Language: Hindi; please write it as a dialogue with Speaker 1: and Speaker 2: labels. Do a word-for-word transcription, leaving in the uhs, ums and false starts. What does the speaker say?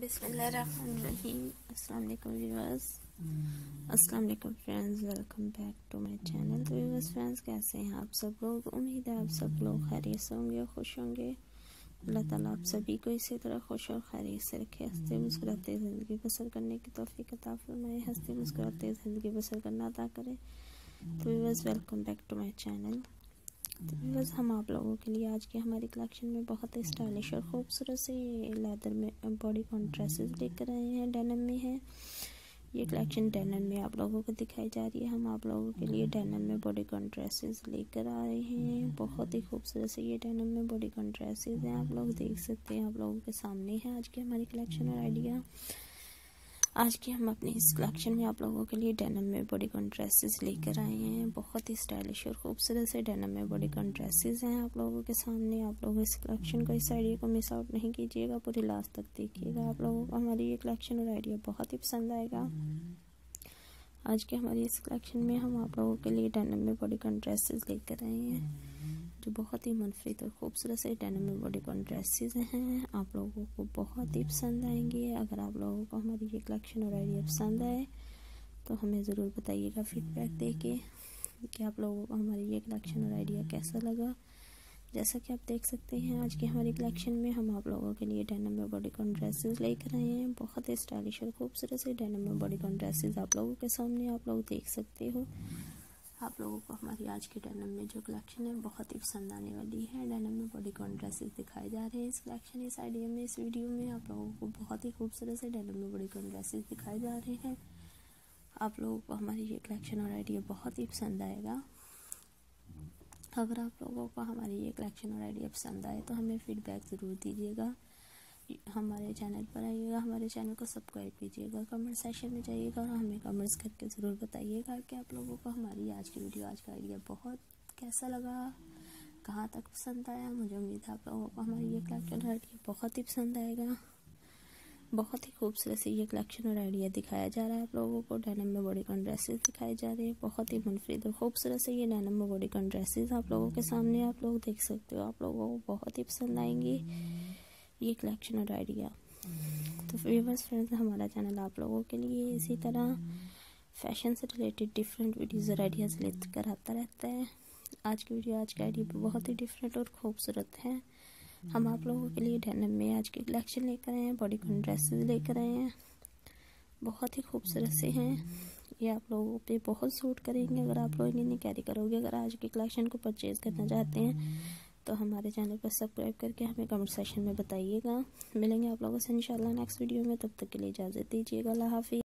Speaker 1: बिस्मिल्लाहिर्रहमानिर्रहीम। अस्सलाम वालेकुम व्यूअर्स, अस्सलाम वालेकुम friends, welcome back to my channel. तो व्यूअर्स फ्रेंड्स, कैसे हैं आप सब लोग? उम्मीद है आप सब लोग खैरियत से होंगे, खुश होंगे। अल्लाह ताला आप सभी को इसी तरह खुश और खैरियत से रखे, हंसते मुस्कुराते ज़िंदगी बसर करने की तौफीक अता फरमाए, हंसते मुस्कुराते ज़िंदगी बसर करना अता करें। तो viewers, welcome back to my channel. तो बस हम आप लोगों के लिए आज की हमारी कलेक्शन में बहुत ही स्टाइलिश और ख़ूबसूरत से लेदर में बॉडी कॉन ड्रेसेस लेकर आए हैं। डेनिम में है ये कलेक्शन, डेनिम में आप लोगों को दिखाई जा रही है। हम आप लोगों के लिए डेनिम में बॉडी कॉन ड्रेसेस लेकर आ रहे हैं। बहुत ही खूबसूरत से ये डेनिम में बॉडी कॉन ड्रेसेस हैं, आप लोग देख सकते हैं। आप लोगों के सामने है आज की हमारी कलेक्शन और आइडिया। आज की हम अपनी इस कलेक्शन में आप लोगों के लिए डेनिम में बॉडीकॉन ड्रेसेस लेकर आए हैं। बहुत ही स्टाइलिश और खूबसूरत से डेनिम में बॉडीकॉन ड्रेसेस हैं आप लोगों के सामने। आप लोग इस कलेक्शन को, इस आइडिया को मिस आउट नहीं कीजिएगा, पूरी लास्ट तक देखिएगा। आप लोगों को हमारी ये कलेक्शन और आइडिया बहुत ही पसंद आएगा। आज के हमारी इस कलेक्शन में हम आप लोगों के लिए डेनिम में बॉडीकॉन ड्रेसेस लेकर आए हैं, जो बहुत ही मुनफरिद और खूबसूरत से डेनिम में बॉडीकॉन ड्रेसेस हैं। आप लोगों को बहुत ही पसंद आएंगे। अगर आप लोगों को हमारी ये कलेक्शन और आइडिया पसंद आए तो हमें ज़रूर बताइएगा फीडबैक देके कि आप लोगों को हमारी ये कलेक्शन और आइडिया कैसा लगा। जैसा कि आप देख सकते हैं, आज की हमारी कलेक्शन में हम आप लोगों के लिए डेनिम में बॉडीकॉन ड्रेसेस लेकर आए हैं। बहुत ही स्टाइलिश और खूबसूरत से डेनिम में बॉडीकॉन ड्रेसेस आप लोगों के सामने आप लोग देख सकते हो। आप लोगों को हमारी आज की डेनिम में जो कलेक्शन है बहुत ही पसंद आने वाली है। डेनिम में बॉडीकॉन ड्रेसेस दिखाए जा रहे हैं इस कलेक्शन, इस आइडिया में, इस वीडियो में आप लोगों को बहुत ही खूबसूरत से डेनिम में बॉडीकॉन ड्रेसेस दिखाए जा रहे हैं। आप लोगों को हमारी ये कलेक्शन और आइडिया बहुत ही पसंद आएगा। अगर आप लोगों को हमारी ये कलेक्शन और आइडिया पसंद आए तो हमें फीडबैक ज़रूर दीजिएगा। हमारे चैनल पर आइएगा, हमारे चैनल को सब्सक्राइब कीजिएगा, कमेंट सेक्शन में जाइएगा और हमें कमेंट्स करके ज़रूर बताइएगा कि आप लोगों को हमारी आज की वीडियो, आज का आइडिया बहुत कैसा लगा, कहाँ तक पसंद आया। मुझे उम्मीद है आप लोगों को हमारी ये कलेक्शन और आइडिया बहुत ही पसंद आएगा। बहुत ही खूबसूरत से ये कलेक्शन और आइडिया दिखाया जा रहा है आप लोगों को। डेनिम में बॉडीकॉन ड्रेसेस दिखाए जा रहे हैं। बहुत ही मुनफरिद और खूबसूरत से ये डेनिम में बॉडीकॉन ड्रेसेस आप लोगों के सामने आप लोग देख सकते हो। आप लोगों को बहुत ही पसंद आएंगी ये कलेक्शन और आइडिया। तो व्यूअर्स फ्रेंड्स, हमारा चैनल आप लोगों के लिए इसी तरह फैशन से रिलेटेड डिफरेंट वीडियोस और आइडियाज़ लेकर आता रहता है। आज की वीडियो, आज का आइडिया बहुत ही डिफरेंट और खूबसूरत है। हम आप लोगों के लिए डेनिम में आज की कलेक्शन लेकर आए हैं, बॉडीकॉन ड्रेसेस लेकर आए हैं। बहुत ही खूबसूरत से हैं ये, आप लोगों पे बहुत सूट करेंगे अगर आप लोग इन्हें कैरी करोगे। अगर आज की कलेक्शन को परचेज करना चाहते हैं तो हमारे चैनल पर सब्सक्राइब करके हमें कमेंट सेक्शन में बताइएगा। मिलेंगे आप लोगों से इंशाल्लाह नेक्स्ट वीडियो में। तब तक के लिए इजाज़त दीजिएगा। अल्लाह हाफिज़।